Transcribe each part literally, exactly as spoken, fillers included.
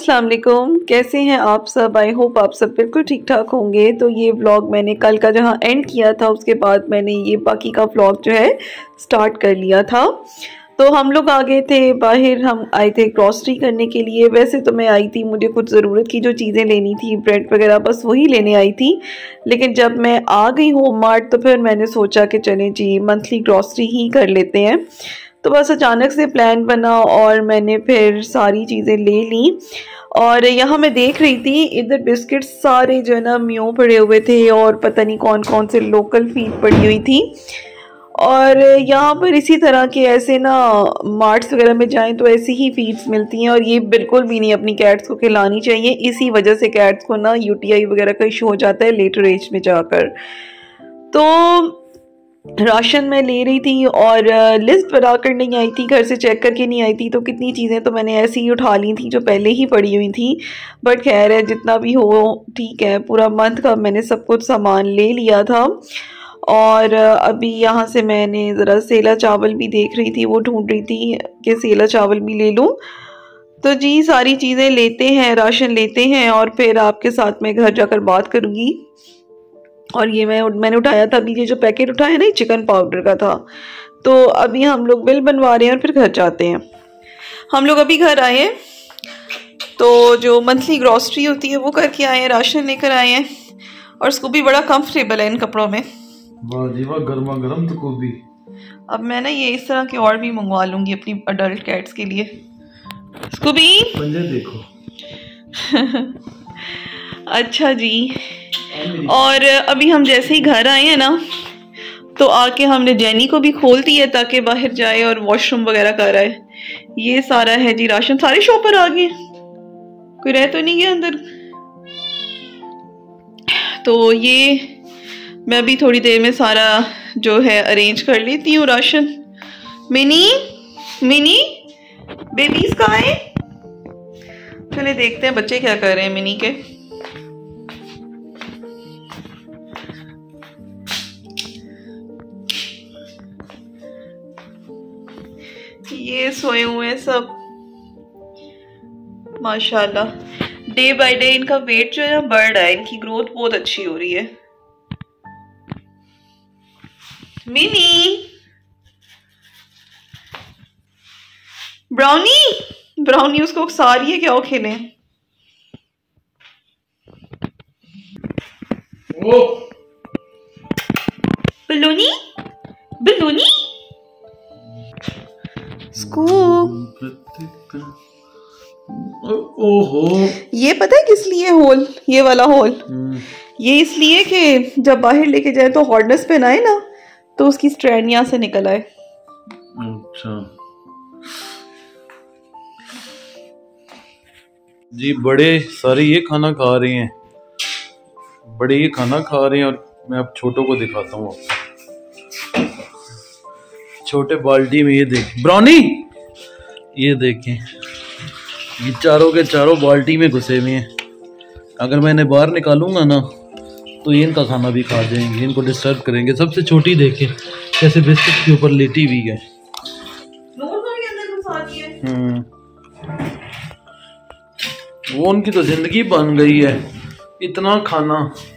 अस्सलाम वालेकुम, कैसे हैं आप सब। आई होप आप सब बिल्कुल ठीक ठाक होंगे। तो ये व्लॉग मैंने कल का जहाँ एंड किया था उसके बाद मैंने ये बाकी का व्लॉग जो है स्टार्ट कर लिया था। तो हम लोग आ गए थे बाहर, हम आए थे ग्रॉसरी करने के लिए। वैसे तो मैं आई थी, मुझे कुछ ज़रूरत की जो चीज़ें लेनी थी, ब्रेड वगैरह, बस वही लेने आई थी। लेकिन जब मैं आ गई होम मार्ट तो फिर मैंने सोचा कि चले जी मंथली ग्रॉसरी ही कर लेते हैं। तो बस अचानक से प्लान बना और मैंने फिर सारी चीज़ें ले ली। और यहाँ मैं देख रही थी इधर बिस्किट सारे जो है ना म्यू पड़े हुए थे और पता नहीं कौन कौन से लोकल फीड पड़ी हुई थी। और यहाँ पर इसी तरह के ऐसे ना मार्ट्स वगैरह में जाएं तो ऐसी ही फीड्स मिलती हैं और ये बिल्कुल भी नहीं अपनी कैट्स को खिलानी चाहिए। इसी वजह से कैट्स को ना यूटीआई वगैरह का इशू हो जाता है लेटर एज में जाकर। तो राशन मैं ले रही थी और लिस्ट बनाकर नहीं आई थी, घर से चेक करके नहीं आई थी। तो कितनी चीज़ें तो मैंने ऐसे ही उठा ली थी जो पहले ही पड़ी हुई थी। बट खैर है, जितना भी हो ठीक है, पूरा मंथ का मैंने सब कुछ सामान ले लिया था। और अभी यहाँ से मैंने ज़रा सेला चावल भी देख रही थी, वो ढूंढ रही थी कि सेला चावल भी ले लूँ। तो जी सारी चीज़ें लेते हैं, राशन लेते हैं और फिर आपके साथ मैं घर जाकर बात करूँगी। और ये मैं मैंने उठाया था अभी, ये जो पैकेट उठाया ना चिकन पाउडर का था। तो अभी हम लोग बिल बनवा रहे हैं और फिर घर जाते हैं। हम लोग अभी घर आए हैं तो जो मंथली ग्रॉसरी होती है वो करके आए हैं, राशन लेकर आए हैं। और उसको भी बड़ा कंफर्टेबल है इन कपड़ों में। वाह जी वाह, गर्मा गर्म तो को भी। अब मैं ना ये इस तरह के और भी मंगवा लूंगी अपनी अडल्ट कैट्स के लिए। इसको भी पंजे देखो। अच्छा जी। और अभी हम जैसे ही घर आए हैं ना तो आके हमने जेनी को भी खोल दी है ताकि बाहर जाए और वॉशरूम वगैरह कर आए। ये सारा है जी राशन, सारे शॉपर आ गए, कोई रह तो नहीं गया अंदर। तो ये मैं अभी थोड़ी देर में सारा जो है अरेंज कर लेती हूँ राशन। मिनी मिनी बेबीज कहाँ है? चले देखते हैं बच्चे क्या कर रहे हैं मिनी के। ये सोए हुए हैं सब माशाल्लाह। डे बाय डे इनका वेट जो है ना बढ़ रहा है, इनकी ग्रोथ बहुत अच्छी हो रही है। मिनी ब्राउनी ब्राउनी उसको उकसा रही है, क्या वो खेले? बलूनी बलूनी ओहो, ये पता है किस लिए होल, ये वाला होल ये इसलिए कि जब बाहर लेके जाए तो हॉर्डनेस पे ना आए ना, तो उसकी स्ट्रैंड यहाँ से निकल आए। अच्छा जी, बड़े सारे ये खाना खा रहे हैं, बड़े ये खाना खा रहे हैं। और मैं अब छोटों को दिखाता हूँ। छोटे बाल्टी में ये देख ब्राउनी, ये देखें, ये चारों के चारों बाल्टी में घुसे हुए हैं। अगर मैं इन्हें बाहर निकालूंगा ना तो ये इनका खाना भी खा जाएंगे, इनको डिस्टर्ब करेंगे। सबसे छोटी देखें कैसे बिस्किट के ऊपर लेटी हुई है। हम्म, वो उनकी तो जिंदगी बन गई है, इतना खाना।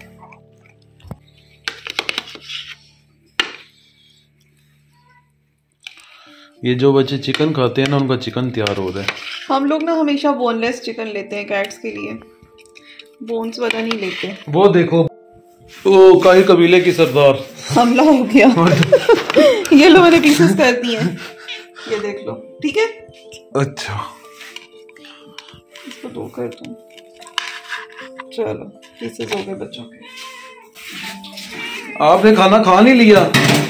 ये जो बच्चे चिकन खाते हैं ना, उनका चिकन तैयार हो रहा है। हम लोग ना हमेशा बोनलेस चिकन लेते हैं कैट्स के लिए, बोन्स वाला नहीं लेते। वो देखो, ओ काई कबीले की सरदार हमला हो गया। ये लो मैंने पीसेस कर दिए हैं, ये देख लो, ठीक है? अच्छा, इसको दो कर दूं। चलो पीसेस हो गए बच्चों के। आपने खाना खा नहीं लिया?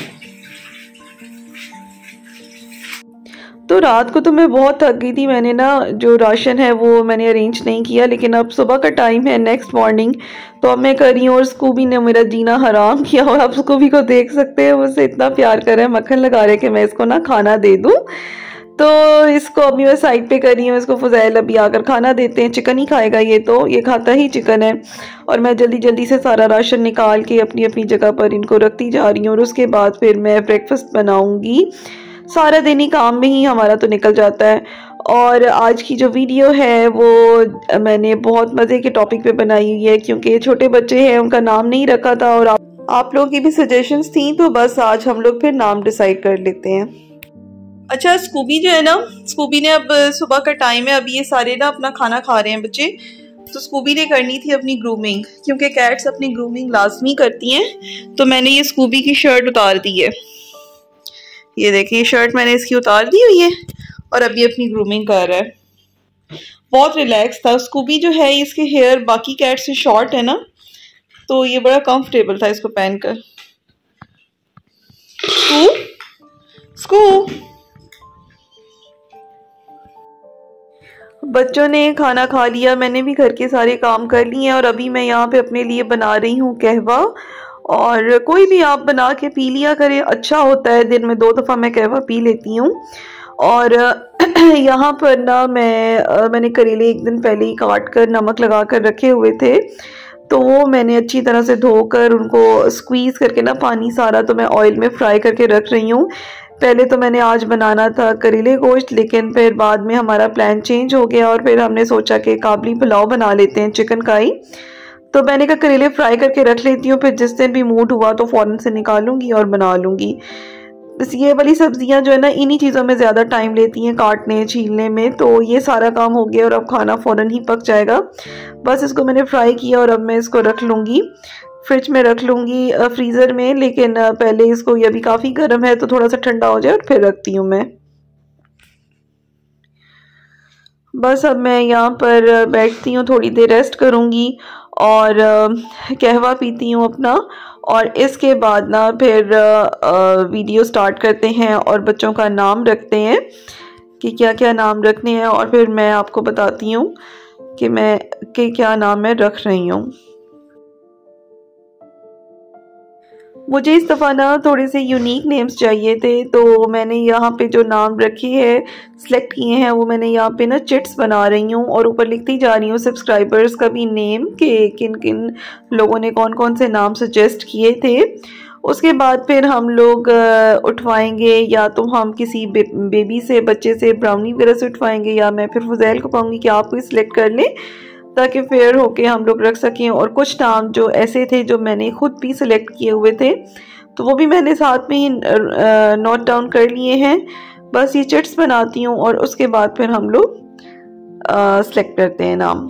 तो रात को तो मैं बहुत थक गई थी, मैंने ना जो राशन है वो मैंने अरेंज नहीं किया। लेकिन अब सुबह का टाइम है, नेक्स्ट मॉर्निंग, तो अब मैं कर रही हूँ। और स्कूबी ने मेरा जीना हराम किया और आप स्कूबी को देख सकते हैं, मुझसे इतना प्यार कर रहे हैं, मक्खन लगा रहे हैं कि मैं इसको ना खाना दे दूँ। तो इसको अभी मैं साइड पे कर रही हूँ। इसको फुज़ैल अभी आकर खाना देते हैं, चिकन ही खाएगा ये, तो ये खाता ही चिकन है। और मैं जल्दी जल्दी से सारा राशन निकाल के अपनी अपनी जगह पर इनको रखती जा रही हूँ। और उसके बाद फिर मैं ब्रेकफास्ट बनाऊँगी। सारा दिन ही काम में ही हमारा तो निकल जाता है। और आज की जो वीडियो है वो मैंने बहुत मज़े के टॉपिक पे बनाई हुई है, क्योंकि छोटे बच्चे हैं, उनका नाम नहीं रखा था और आप, आप लोगों की भी सजेशंस थी, तो बस आज हम लोग फिर नाम डिसाइड कर लेते हैं। अच्छा, स्कूबी जो है ना, स्कूबी ने अब सुबह का टाइम है, अभी ये सारे ना अपना खाना खा रहे हैं बच्चे, तो स्कूबी ने करनी थी अपनी ग्रूमिंग, क्योंकि कैट्स अपनी ग्रूमिंग लाजमी करती हैं। तो मैंने ये स्कूबी की शर्ट उतार दी है, ये देखिए शर्ट मैंने इसकी उतार दी हुई है और अभी अपनी ग्रूमिंग कर रहा है। बहुत रिलैक्स था। स्कूबी जो है इसके हेयर बाकी कैट से शॉर्ट है ना, तो ये बड़ा कंफर्टेबल था इसको पहनकर। स्कू स्कू बच्चों ने खाना खा लिया, मैंने भी घर के सारे काम कर लिए और अभी मैं यहाँ पे अपने लिए बना रही हूँ कहवा। और कोई भी आप बना के पी लिया करें, अच्छा होता है। दिन में दो दफ़ा मैं कहवा पी लेती हूँ। और यहाँ पर ना मैं मैंने करेले एक दिन पहले ही काट कर नमक लगा कर रखे हुए थे, तो वो मैंने अच्छी तरह से धोकर उनको स्क्वीज़ करके ना पानी सारा, तो मैं ऑयल में फ्राई करके रख रही हूँ। पहले तो मैंने आज बनाना था करेले गोश्त, लेकिन फिर बाद में हमारा प्लान चेंज हो गया और फिर हमने सोचा कि काबली पुलाव बना लेते हैं चिकन का ही। तो मैंने कहा करेले फ्राई करके रख लेती हूँ, फिर जिस दिन भी मूड हुआ तो फ़ौरन से निकालूंगी और बना लूँगी। बस ये वाली सब्जियां जो है ना, इन्हीं चीज़ों में ज़्यादा टाइम लेती हैं काटने छीलने में, तो ये सारा काम हो गया और अब खाना फ़ौरन ही पक जाएगा। बस इसको मैंने फ्राई किया और अब मैं इसको रख लूँगी, फ्रिज में रख लूँगी फ्रीज़र में। लेकिन पहले इसको, ये अभी काफ़ी गर्म है तो थोड़ा सा ठंडा हो जाए और फिर रखती हूँ मैं। बस अब मैं यहाँ पर बैठती हूँ, थोड़ी देर रेस्ट करूँगी और कहवा पीती हूँ अपना, और इसके बाद ना फिर वीडियो स्टार्ट करते हैं और बच्चों का नाम रखते हैं कि क्या क्या नाम रखने हैं, और फिर मैं आपको बताती हूँ कि मैं कि क्या नाम मैं रख रही हूँ। मुझे इस दफ़ा ना थोड़े से यूनिक नेम्स चाहिए थे, तो मैंने यहाँ पे जो नाम रखे हैं सिलेक्ट किए हैं, वो मैंने यहाँ पे ना चिट्स बना रही हूँ और ऊपर लिखती जा रही हूँ सब्सक्राइबर्स का भी नेम कि किन किन लोगों ने कौन कौन से नाम सजेस्ट किए थे। उसके बाद फिर हम लोग उठवाएंगे, या तो हम किसी बे, बेबी से, बच्चे से, ब्राउनी वगैरह से उठवाएंगे, या मैं फिर फुजैल को कहूँगी कि आप कोई सिलेक्ट कर लें ताकि फेयर होके हम लोग रख सकें। और कुछ नाम जो ऐसे थे जो मैंने खुद भी सिलेक्ट किए हुए थे, तो वो भी मैंने साथ में ही नोट डाउन कर लिए हैं। बस ये चिट्स बनाती हूँ और उसके बाद फिर हम लोग सिलेक्ट करते हैं नाम।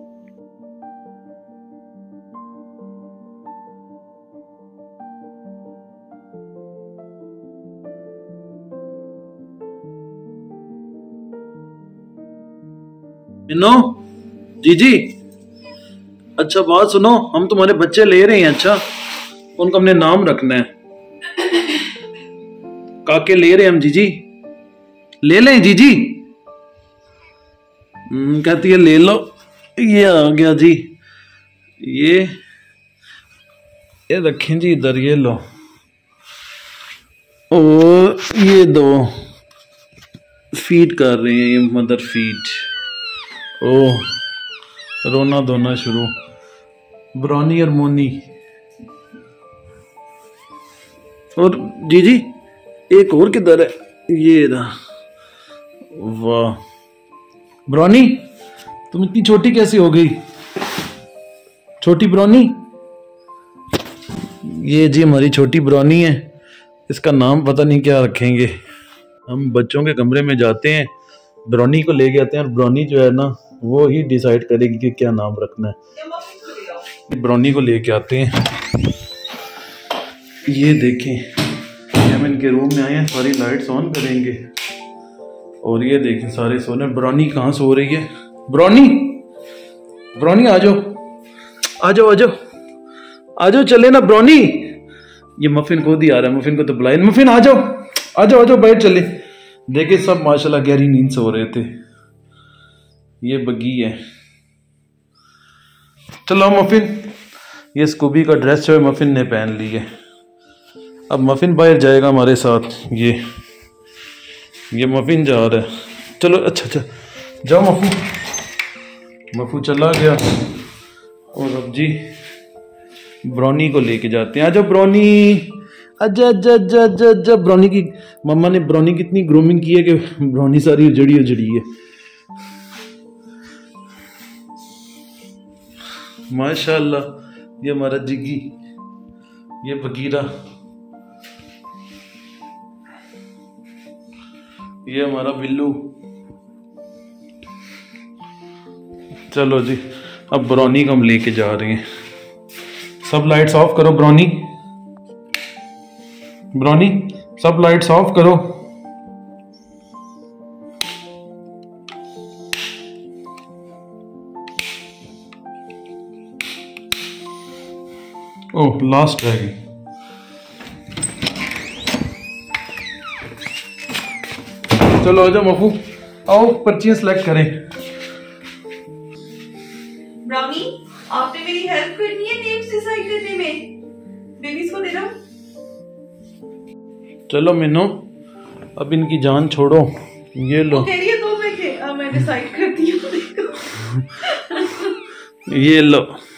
नो जी जी, अच्छा बात सुनो, हम तुम्हारे बच्चे ले रहे हैं। अच्छा, उनका हमने नाम रखना है। काके ले रहे हैं हम जीजी, ले लें जीजी? कहती है ले लो। ये आ गया जी, ये ये रखें जी इधर, ये लो। और ये दो फीड कर रहे हैं, ये मदर फीड। ओह, रोना धोना शुरू। ब्राउनी और मोनी। और जीजी एक और किधर है? ये रहा। वाह ब्राउनी, तुम इतनी छोटी कैसी हो गई? छोटी ब्राउनी, ये जी हमारी छोटी ब्राउनी है। इसका नाम पता नहीं क्या रखेंगे। हम बच्चों के कमरे में जाते हैं, ब्राउनी को लेके आते हैं और ब्राउनी जो है ना वो ही डिसाइड करेगी कि क्या नाम रखना है। ब्राउनी को लेके आते हैं। ये देखें, हम इनके रूम में आए हैं, सारी लाइट्स ऑन करेंगे और ये देखें सारे सोने। ब्राउनी कहाँ सो रही है? ब्राउनी, ब्राउनी आ जाओ आ जाओ आ जाओ आ जाओ, चले ना ब्राउनी। ये मफिन खुद ही आ रहा है, मफिन को तो बुलाए। मफिन आ जाओ आ जाओ आ जाओ, बैठ चले। देखे सब माशाल्लाह गहरी नींद सो रहे थे। ये बग्गी है। चलो मफिन, ये स्कूबी का ड्रेस जो है मफिन ने पहन ली है। अब मफिन बाहर जाएगा हमारे साथ। ये ये मफिन जा रहा है। चलो अच्छा अच्छा जाओ मफू। मफू चला गया और अब जी ब्राउनी को लेके जाते हैं। आ जाओ ब्राउनी, अच्छा अच्छा अच्छा अच्छा अच्छा ब्राउनी की मम्मा ने ब्राउनी कितनी ग्रूमिंग की है कि ब्राउनी सारी उजड़ी उजड़ी है। माशाल्लाह। ये हमारा जिगी, ये बगीरा, ये हमारा बिल्लू। चलो जी, अब ब्राउनी को हम लेके जा रहे हैं। सब लाइट्स ऑफ करो ब्राउनी, ब्राउनी सब लाइट्स ऑफ करो। ओह लास्ट रह गई। चलो आ जाओ मफू, आओ पर्चियां सिलेक्ट करें। ब्राउनी, आपने मेरी हेल्प करनी है नेम्स डिसाइड करने में। बेबीज को दे रहा हूं। चलो मीनू, अब इनकी जान छोड़ो। ये लो। कह रही है दो में के, अब मैं डिसाइड करती हूँ। ये लो,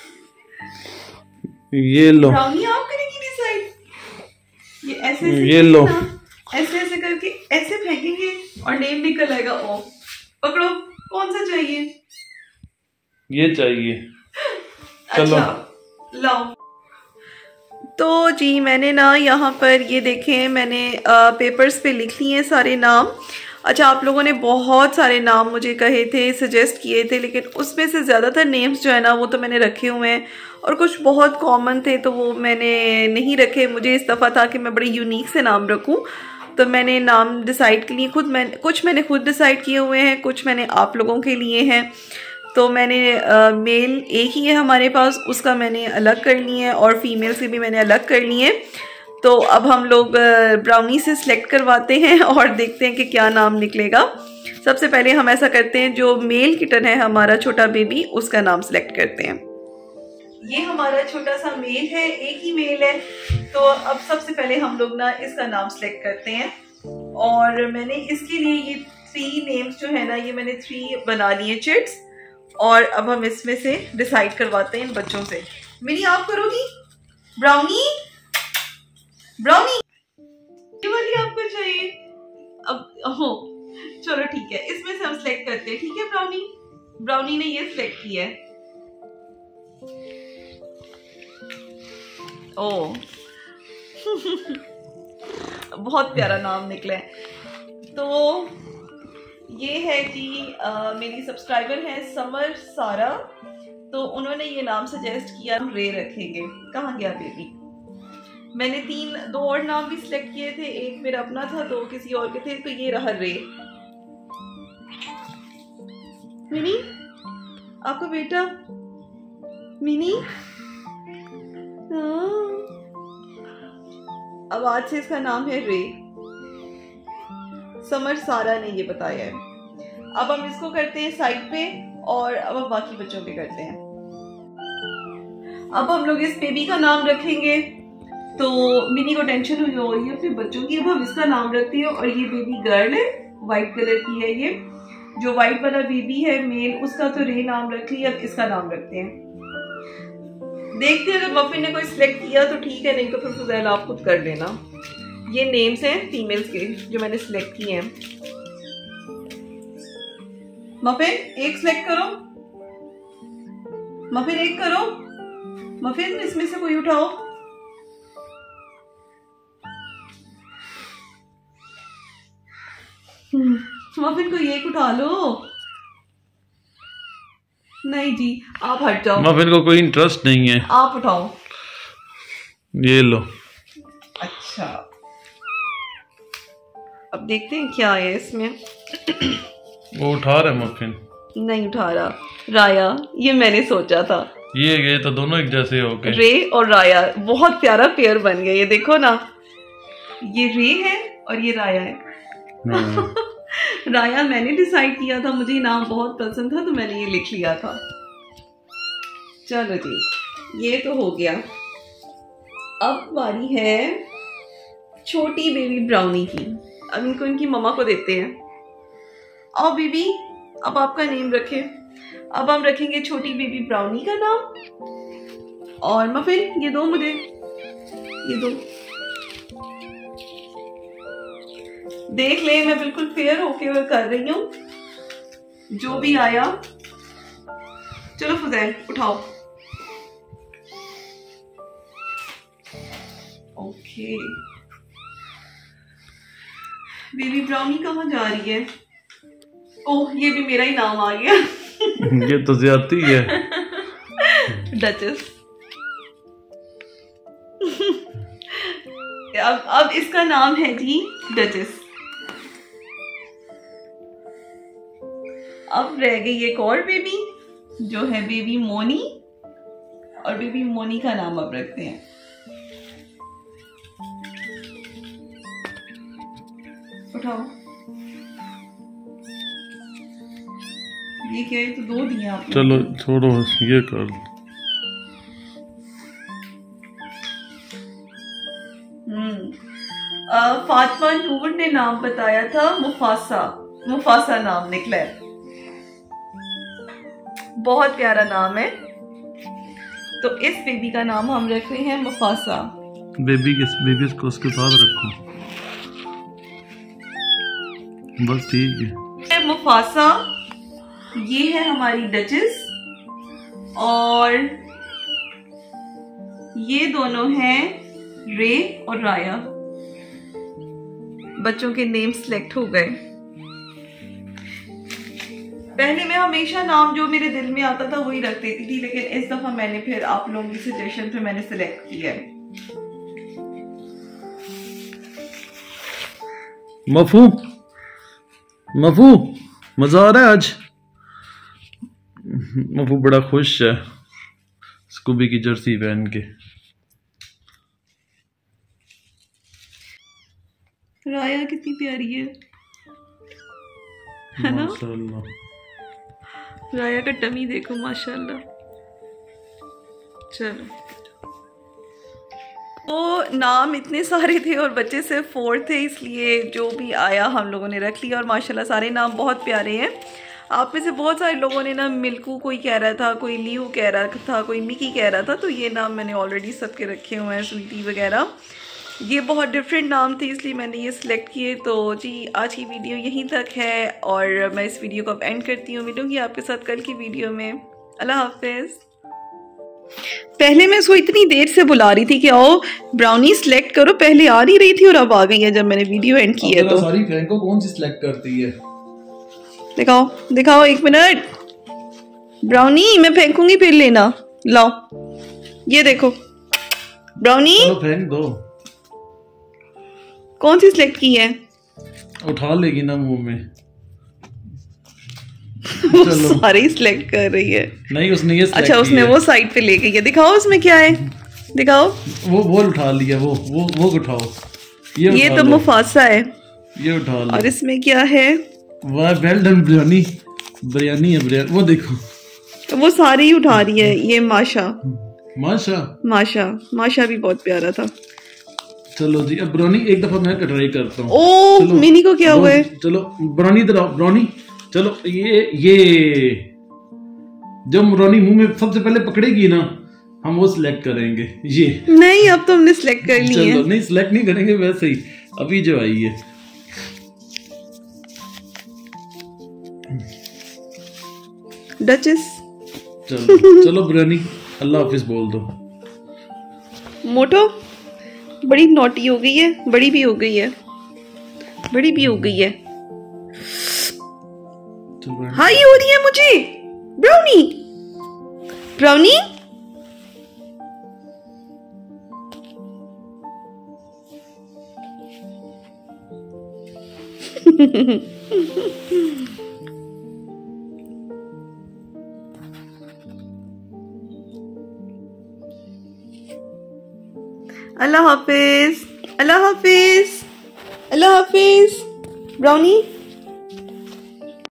ये लो। ब्राउनी आप करेंगी डिसाइड। ये ऐसे ऐसे ये लो, ऐसे ऐसे करके ऐसे फेंकेंगे और नेम निकल आएगा। ओ पकड़ो, कौन सा चाहिए? ये चाहिए। चलो अच्छा, लाओ। तो जी मैंने ना यहाँ पर ये देखें, मैंने आ, पेपर्स पे लिख लिए हैं सारे नाम। अच्छा, आप लोगों ने बहुत सारे नाम मुझे कहे थे, सजेस्ट किए थे, लेकिन उसमें से ज़्यादातर नेम्स जो है ना वो तो मैंने रखे हुए हैं, और कुछ बहुत कॉमन थे तो वो मैंने नहीं रखे। मुझे इस दफ़ा था कि मैं बड़े यूनिक से नाम रखूं, तो मैंने नाम डिसाइड के लिए खुद मैं कुछ मैंने खुद डिसाइड किए हुए हैं, कुछ मैंने आप लोगों के लिए हैं। तो मैंने आ, मेल एक ही है हमारे पास, उसका मैंने अलग कर लिए हैं, और फीमेल से भी मैंने अलग कर लिए हैं। तो अब हम लोग ब्राउनी से सिलेक्ट करवाते हैं और देखते हैं कि क्या नाम निकलेगा। सबसे पहले हम ऐसा करते हैं, जो मेल किटन है हमारा छोटा बेबी, उसका नाम सिलेक्ट करते हैं। ये हमारा छोटा सा मेल है, एक ही मेल है। तो अब सबसे पहले हम लोग ना इसका नाम सिलेक्ट करते हैं, और मैंने इसके लिए ये थ्री नेम्स जो है ना, ये मैंने थ्री बना लिए चिट्स, और अब हम इसमें से डिसाइड करवाते हैं इन बच्चों से। मिनी आप करोगी? ब्राउनी, ब्राउनी ये वाली आपको चाहिए? अब हो चलो ठीक है, इसमें से हम सिलेक्ट करते हैं। ठीक है ब्राउनी, ब्राउनी ने ये सिलेक्ट किया है। ओ बहुत प्यारा नाम निकला है। तो ये है जी, आ, मेरी सब्सक्राइबर है समर सारा, तो उन्होंने ये नाम सजेस्ट किया, रे रखेंगे। कहाँ गया बेबी? मैंने तीन दो और नाम भी सिलेक्ट किए थे, एक मेरा अपना था, दो किसी और के थे, तो ये रहा रे। मिनी आपका बेटा मिनी, अब आज से इसका नाम है रे। समर सारा ने ये बताया है। अब हम इसको करते हैं साइड पे, और अब हम बाकी बच्चों पे करते हैं। अब हम लोग इस बेबी का नाम रखेंगे, तो मिनी को टेंशन हुई हो रही है अपने बच्चों की। अब हम इसका नाम रखते हैं, और ये बेबी गर्ल है, व्हाइट कलर की है। ये जो व्हाइट वाला बेबी है मेल, उसका तो रे नाम रख लिया, अब इसका नाम रखते हैं। देखते हैं, अगर मफिन ने कोई सिलेक्ट किया तो ठीक है, नहीं तो फिर फुजैल आप खुद कर लेना। ये नेम्स हैं फीमेल्स के जो मैंने सिलेक्ट किए हैं। मफिन एक सिलेक्ट करो, मफिन एक करो, मफिन इसमें से कोई उठाओ। मफिन को एक उठा लो। नहीं जी, आप हट जाओ। मफिन को कोई इंटरेस्ट नहीं है, आप उठाओ। ये लो। अच्छा, अब देखते हैं क्या है इसमें। वो उठा रहा है मफिन। नहीं उठा रहा। राया, ये मैंने सोचा था। ये गए तो दोनों एक जैसे हो गए। रे और राया बहुत प्यारा पेयर बन गया। ये देखो ना, ये रे है और ये राया है। राया मैंने डिसाइड किया था, मुझे नाम बहुत पसंद था तो मैंने ये लिख लिया था। चलो जी, ये तो हो गया। अब बारी है छोटी बेबी ब्राउनी की। अब इनको इनकी मम्मा को देते हैं। आओ बेबी, अब आपका नेम रखें। अब हम रखेंगे छोटी बेबी ब्राउनी का नाम। और मफिन ये दो मुझे, ये दो। देख ले, मैं बिल्कुल फेयर होके वो कर रही हूँ, जो भी आया। चलो फुजैल उठाओ। ओके, बेबी ब्राउनी कहाँ जा रही है? ओह, ये भी मेरा ही नाम आ गया। ये तो ज्यादती है। डचेस। अब अब इसका नाम है जी डचेस। अब रह गई एक और बेबी, जो है बेबी मोनी, और बेबी मोनी का नाम अब रखते हैं। उठाओ। ये क्या है? तो दो दिए आपने। चलो छोड़ो, ये कर। हम्म फातिमा नूर ने नाम बताया था मुफासा। मुफासा नाम निकला है, बहुत प्यारा नाम है। तो इस बेबी का नाम हम रख रहे हैं मुफासा। बेबी किस बेबी को उसके साथ रखो, बस ठीक है। मुफासा, ये है हमारी डचेस, और ये दोनों हैं रे और राया। बच्चों के नेम सिलेक्ट हो गए। पहले मैं हमेशा नाम जो मेरे दिल में आता था वही रख देती थी, लेकिन इस दफा मैंने फिर आप लोगों की सजेशन पे मैंने सिलेक्ट किया है। मफू मफू मजा आ रहा है आज। मफू बड़ा खुश है स्कूबी की जर्सी पहन के। राया कितनी प्यारी है, है ना? माशाल्लाह। राया का टमी देखो, माशाल्लाह। चलो, तो नाम इतने सारे थे और बच्चे सिर्फ फोर थे, इसलिए जो भी आया हम लोगों ने रख लिया। और माशाल्लाह सारे नाम बहुत प्यारे हैं। आप में से बहुत सारे लोगों ने ना मिल्कू कोई कह रहा था, कोई लियू कह रहा था, कोई मिकी कह रहा था, तो ये नाम मैंने ऑलरेडी सबके रखे हुए हैं, स्वीटी वगैरह। ये बहुत डिफरेंट नाम थे, इसलिए मैंने ये सिलेक्ट किए। तो जी आज की वीडियो यहीं तक है, और मैं इस वीडियो को अब एंड करती हूँ। मिलूंगी आपके साथ कल की वीडियो में। अल्लाह हाफिज़। पहले मैं इसको इतनी देर से बुला रही थी कि आओ ब्राउनी सिलेक्ट करो, पहले आ नहीं रही थी और अब आ गई है जब मैंने वीडियो एंड की है। तो सारी फ्रेंको कौन सी सिलेक्ट करती है? दिखाओ दिखाओ, एक मिनट। ब्राउनी मैं फेंकूंगी फिर लेना। लाओ, ये देखो ब्राउनी। चलो फेंक दो। कौन सी सिलेक्ट की है? उठा लेगी ना मुंह में। वो सारे ही सिलेक्ट कर रही है। नहीं, उसने ये सिलेक्ट अच्छा, उसने वो साइड पे ले गई है। दिखाओ उसमें क्या है, दिखाओ। वो वो उठा लिया, वो वो वो उठाओ। ये ये तो मुफासा है, ये उठा लो। और इसमें क्या है? वाह, वेल डन बिरयानी। बिरयानी है बिरयानी, वो देखो। तो वो सारी ही उठा रही है। ये माशा माशा माशा माशा भी बहुत प्यारा था। चलो जी, अब ब्राउनी एक दफा मैं ट्राई करता हूँ। ओ मिनी को क्या हुआ है? चलो ब्राउनी इधर आओ। ब्राउनी चलो, ये ये जब ब्राउनी मुंह में सबसे पहले पकड़ेगी ना, हम वो सिलेक्ट करेंगे। ये नहीं, अब तो हमने सिलेक्ट कर ली है। चलो, नहीं सिलेक्ट नहीं करेंगे, वैसे ही अभी जो आई है। डचेस। चलो चलो ब्राउनी, अल्लाह हाफिज बोल दो। मोटो बड़ी नोटी हो गई है, बड़ी भी हो गई है, बड़ी भी हो गई है। हाँ, ये हो रही है मुझे। ब्राउनी ब्राउनी अल्लाह हाफिज, अल्लाह हाफिज, अल्लाह हाफिज। ब्राउनी